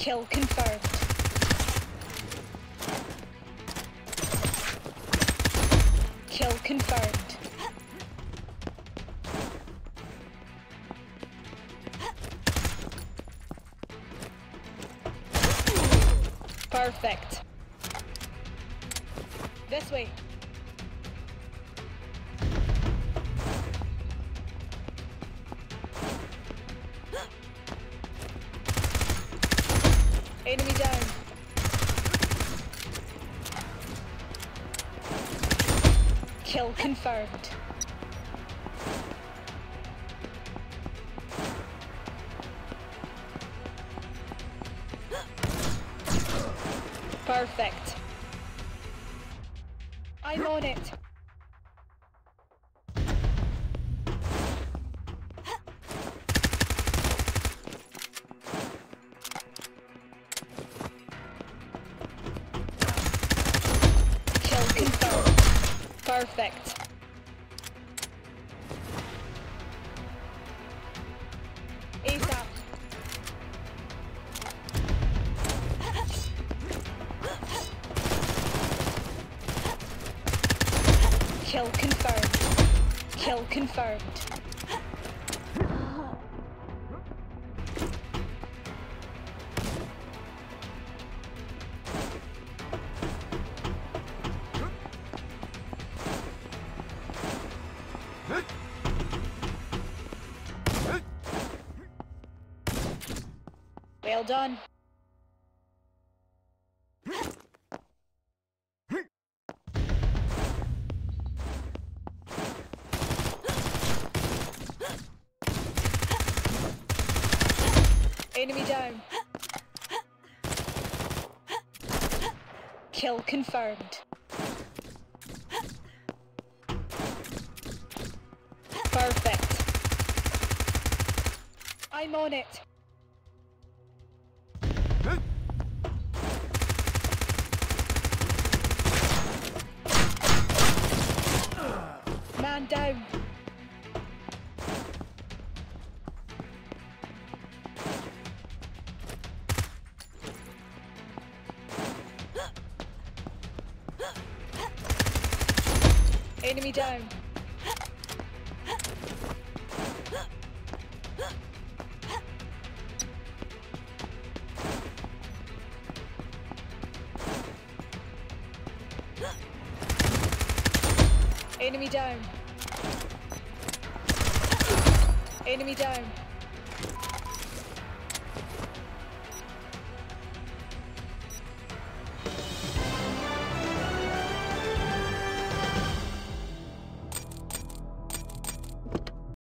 Kill confirmed. Kill confirmed. Perfect. This way. Enemy down. Kill confirmed. Perfect. I'm on it. Kill confirmed. Perfect. ASAP. Kill confirmed. Kill confirmed. Well done. Enemy down. Kill confirmed. Perfect. I'm on it. Man down. Enemy down. Enemy down. Enemy down.